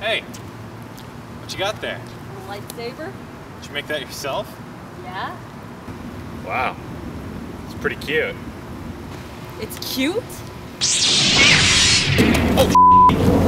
Hey, what you got there? A lightsaber? Did you make that yourself? Yeah. Wow, it's pretty cute. It's cute? Oh,